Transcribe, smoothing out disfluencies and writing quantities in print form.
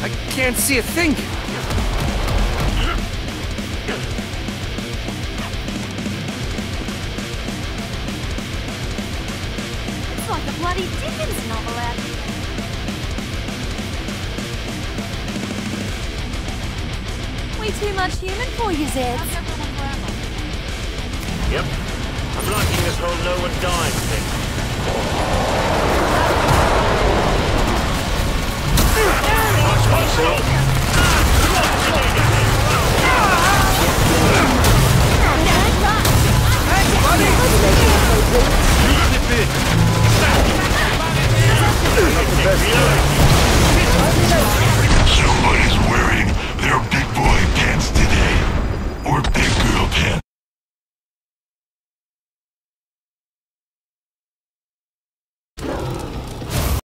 I can't see a thing. It's like a bloody Dickens novel out here. We too much human for you, Zed. Yep. I'm liking this whole no one dying thing. Watch myself.